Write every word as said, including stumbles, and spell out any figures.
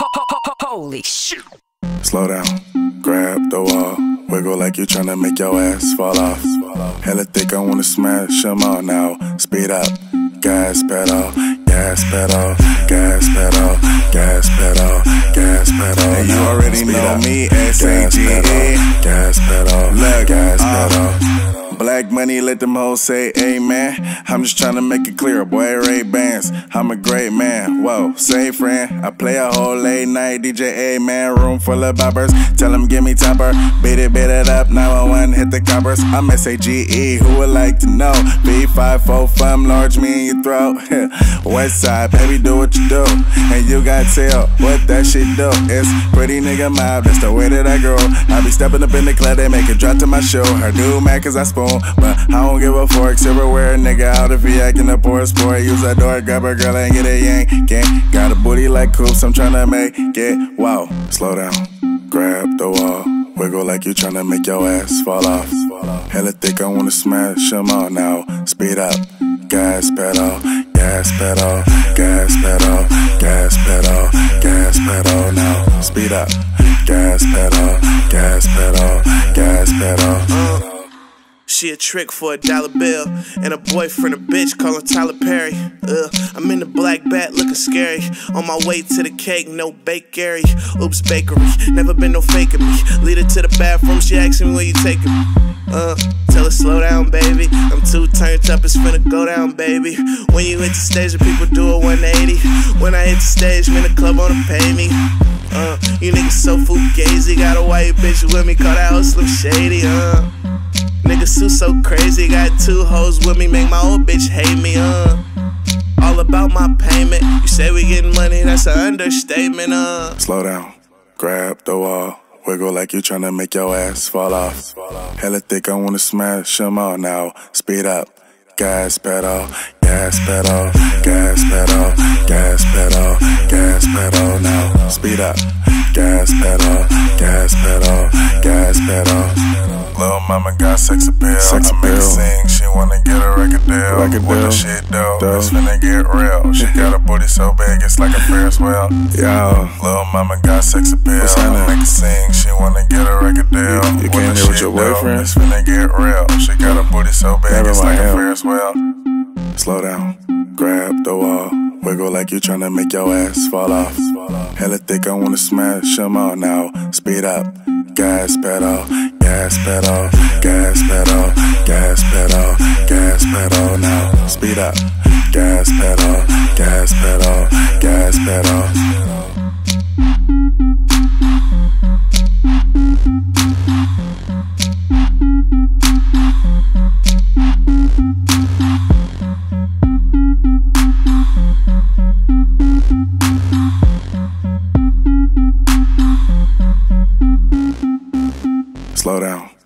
Holy shit. Slow down, grab the wall, wiggle like you tryna make your ass fall off. Hella thick, I wanna smash them all now. Speed up, gas pedal, gas pedal, gas pedal, gas pedal, gas pedal. And you already know up. me, S A G E. Gas pedal, Look, gas uh, pedal. Black money, let them hoes say amen. I'm just tryna make it clear, boy, Ray-Bans. I'm a great man, whoa, say friend. I play a whole late night D J, A-man. Room full of boppers, tell them give me topper. Beat it, beat it up, nine one one, hit the coppers. I'm S A G E, who would like to know? B five four, fum, large me in your throat. West side, baby, do what you do. And you got tell what that shit do. It's pretty nigga mob, that's the way that I grow. I be stepping up in the club, they make it drop to my show. Her do mad cause I spoon, but I don't give a fork. Silverware, nigga out if he acting up or a sport. Use that door, grab a girl and get a yank. Gang. Got a booty like coops, I'm tryna make it. Wow. Slow down, grab the wall, wiggle like you tryna make your ass fall off. Hella thick, I wanna smash them all now. Speed up, gas pedal, gas pedal, gas pedal, gas pedal, gas pedal now. Speed up, gas pedal, gas pedal, gas pedal. She a trick for a dollar bill, and a boyfriend a bitch callin' Tyler Perry. Ugh, I'm in the black bat looking scary. On my way to the cake, no bakery. Oops, bakery, never been no faking me. Lead her to the bathroom, she asking me where you taking me. Uh, tell her slow down, baby. I'm too turned up, it's finna go down, baby. When you hit the stage, the people do a one eighty. When I hit the stage, man, the club wanna pay me. Uh, you niggas so fugazi. Got a white bitch with me, call that hoe Slim Shady. Uh. Niggas Sue so crazy, got two hoes with me, make my old bitch hate me, uh all about my payment, you say we getting money, that's an understatement, uh Slow down, grab the wall, wiggle like you tryna make your ass fall off. Hella thick, I wanna smash them all now. Speed up, gas pedal, gas pedal, gas pedal, gas pedal, gas pedal now. Speed up, gas pedal, gas pedal, gas pedal. Lil' mama got sex appeal. Sex I make her appeal. sing, she wanna get a record deal. Record What the deal. shit do? Dope. It's finna get real. She got a booty so big, it's like a Ferris wheel. Yo, Lil' mama got sex appeal. What's I happening? make her sing, she wanna get a record deal. You- you What came the here with shit your do? boyfriend? It's finna get real. She got a booty so big, Never it's like mind a him. Ferris wheel. slow down, grab the wall, wiggle like you tryna make your ass fall off. Hella thick, I wanna smash them all now. Speed up, gas pedal, gas pedal, gas pedal, gas pedal, gas pedal now. Speed up, gas pedal, gas pedal, gas pedal. Slow down.